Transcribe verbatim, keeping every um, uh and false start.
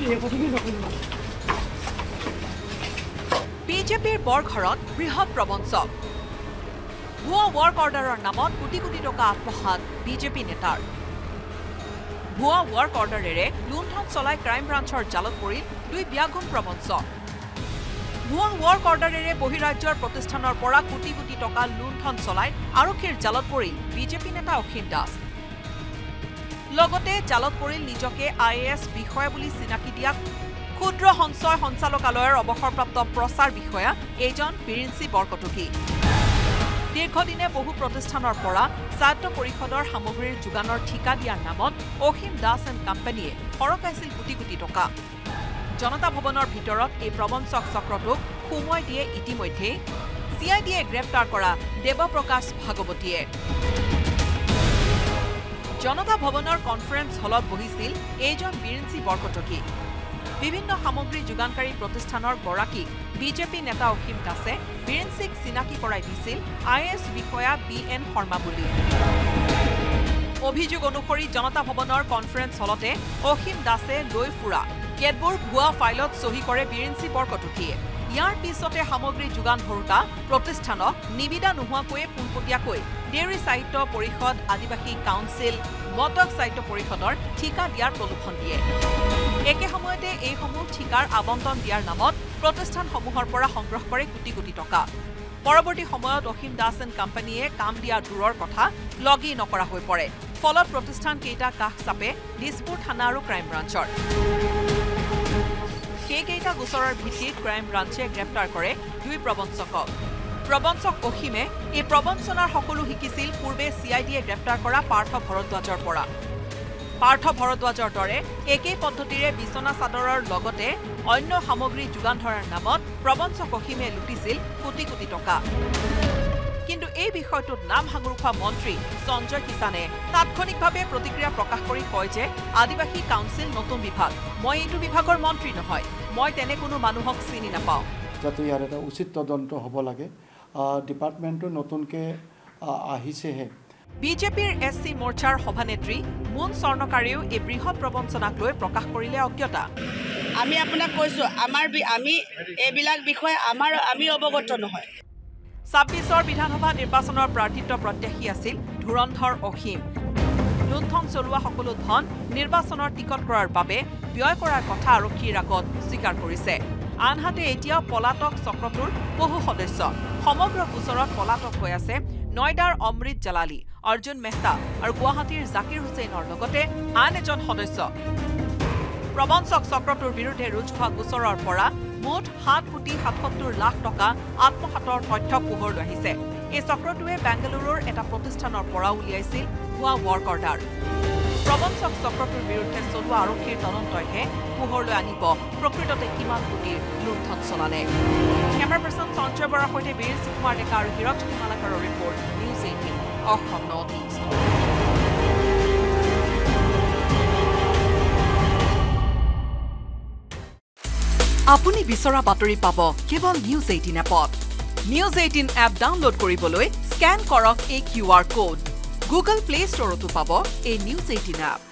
বিজেপিৰ বৰঘৰত বৃহৎ প্ৰবঞ্চক ভুৱা ৱৰ্ক অৰ্ডাৰৰ নামত কোটি কোটি টকা আত্মসাত বিজেপি নেতাৰ ভুৱা ৱৰ্ক অৰ্ডাৰেৰে লুণ্ঠন চলাই ক্ৰাইম ব্ৰাঞ্চৰ জালত পৰিল দুই ব্যাগুণ প্ৰবঞ্চক ভুৱা ৱৰ্ক অৰ্ডাৰেৰে বহিৰাজ্যৰ প্ৰতিষ্ঠানৰ পৰা কোটি কোটি টকা লুণ্ঠন চলাই আৰক্ষীৰ জালত পৰিল বিজেপি নেতা অসীম দাস লগতে জালত পৰিল নিজকে আই এ এছ বিষয়া বুলি চিনাকি দিয়া ক্ষুদ্ৰ সঞ্চয় সঞ্চালকালয়ৰ অৱসৰপ্ৰাপ্ত প্ৰচাৰ বিষয়া এজন বিৰিঞ্চি বৰকটকী দীৰ্ঘদিনে বহু প্ৰতিষ্ঠানৰ পৰা স্বায়ত্ত পৰিষদৰ সামগ্ৰীৰ যোগানৰ ঠিকা দিয়াৰ নামত অসীম দাস এণ্ড কোম্পানীয়ে সৰকাইছিল কোটি কোটি টকা জনতা ভৱনৰ ভিতৰত এই প্ৰবঞ্চক চক্ৰটোক সুমুৱাই দিয়ে ইতিমধ্যে চি আই ডিয়ে গ্ৰেপ্তাৰ কৰা দেৱপ্ৰকাশ ভাগৱতীয়ে জনতা ভৱনৰ কনফাৰেন্স হলত বহিছিল এইজন বিৰিঞ্চি বৰকটকী বিভিন্ন সামগ্ৰী যোগানকাৰী প্ৰতিষ্ঠানৰ গৰাকীক বিজেপি নেতা অসীম দাসে বিৰিঞ্চিক চিনাকি কৰাই দিছিল আই এ এছ বিষয়া বি এন শৰ্মা বুলি অভিযোগ অনুসৰি জনতা ভৱনৰ কনফাৰেন্স হলতে অসীম দাসে লৈ ফুৰা কেতবোৰ ভুৱা ফাইলত চহী কৰে বিৰিঞ্চি বৰকটকীয়ে ইয়াৰ পিছতে সামগ্ৰী যোগান ধৰোতা প্ৰতিষ্ঠানক নিবিদা নোহোৱাকৈয়ে পোনপটীয়াকৈ ডেইৰী সাহিত্য পৰিষদ আদিবাসী কাউন্সিল মটক সাহিত্য পৰিষদৰ ঠিকা দিয়াৰ প্ৰলোভন দিয়ে একে সময়তে এইসমূহ ঠিকাৰ আবণ্টন দিয়াৰ নামত প্ৰতিষ্ঠানসমূহৰ পৰা সংগ্ৰহ কৰে কোটি কোটি টকা পৰৱৰ্তী সময়ত অসীম দাস এণ্ড কোম্পানীয়ে কাম দিয়া দূৰৰ কথা লগি নকৰা হৈ পৰে ফলত প্ৰতিষ্ঠান কেইটা কাষ চাপে দিছপুৰ থানা আৰু ক্ৰাইম ব্ৰাঞ্চৰ সেইকেইটা গোচৰৰ ভিত্তিত ক্ৰাইম ব্ৰাঞ্চে গ্ৰেপ্তাৰ কৰে দুই প্ৰবঞ্চকক প্ৰবঞ্চক অসীমে এই প্ৰবঞ্চনাৰ সকলো শিকিছিল পূৰ্বে চি আই ডিয়ে গ্ৰেপ্তাৰ কৰা পাৰ্থ ভৰদ্বাজৰ পৰা পাৰ্থ ভৰদ্বাজৰ দৰে একেই পদ্ধতিৰে বিচনা চাদৰৰ লগতে অন্য সামগ্ৰী যোগান ধৰাৰ নামত প্ৰবঞ্চক অসীমে লুটিছিল কোটি কোটি টকা কিন্তু এই বিষয়টোত নাম ভাঙুৰ খোৱা মন্ত্ৰী সঞ্জয় কিষাণে তাৎক্ষণিকভাৱে প্ৰতিক্ৰিয়া প্ৰকাশ কৰি কয় যে আদিবাসী কাউন্সিল নতুন বিভাগ মই এইটো বিভাগৰ মন্ত্ৰী নহয় মই তেনে কোনো মানুহক চিনি নাপাওঁ যাতে ইয়াৰ এটা উচিত তদন্ত হ'ব লাগে ডিপাৰ্টমেণ্টটো নতুনকৈ আহিছেহে বিজেপিৰ এছ চি মৰ্চাৰ সভানেত্ৰী মুন স্বৰ্ণকাৰেও এই বৃহৎ প্ৰবঞ্চনাক লৈ প্ৰকাশ কৰিলে অজ্ঞতা আমি আপোনাক কৈছো আমাৰ আমি এইবিলাক বিষয়ে আমাৰ আমি অৱগত নহয় ছাব্বিছৰ বিধানসভা নিৰ্বাচনৰ প্ৰাৰ্থিত্ব প্ৰত্যাশী আছিল ধুৰন্ধৰ অসীম লুণ্ঠন চলোৱা সকলো ধন নিৰ্বাচনৰ টিকট কৰাৰ বাবে ব্যয় কৰাৰ কথা আৰক্ষীৰ আগত স্বীকাৰ কৰিছে আনহাতে এতিয়াও পলাতক চক্ৰটোৰ বহু সদস্য সমগ্ৰ গোচৰত পলাতক হৈ আছে নয়ডাৰ অমৃত জালালী অৰ্জুন মেহতা আৰু গুৱাহাটীৰ জাকিৰ হুছেইনৰ লগতে আন এজন সদস্য প্ৰবঞ্চক চক্ৰটোৰ বিৰুদ্ধে ৰুজু হোৱা গোচৰৰ পৰা মুঠ সাত কোটি সাতসত্তৰ লাখ টকা আত্মসাতৰ তথ্য পোহৰলৈ আহিছে এই চক্ৰটোৱে বেংগালুৰুৰ এটা প্ৰতিষ্ঠানৰ পৰা উলিয়াইছিল ভুৱা ৱৰ্ক অৰ্ডাৰ প্ৰবঞ্চক চক্ৰটোৰ বিৰুদ্ধে চলোৱা আৰক্ষীৰ তদন্তইহে পোহৰলৈ আনিব প্ৰকৃততে কিমান কোটিৰ লুণ্ঠন চলালে কেমেৰা পাৰ্চন সঞ্জয় বৰাৰ সৈতে বিৰিঞ্চি কুমাৰ ডেকা আৰু হিৰক মালাকাৰৰ report news eighteen Assam north east আপুনি বিচৰা বাতৰি পাব কেৱল নিউজ এইটিন এপত নিউজ এইটিন এপ ডাউনলোড কৰিবলৈ স্কেন কৰক এই Q R code Google play ষ্টৰতো পাব এই নিউজ এইটিন এপ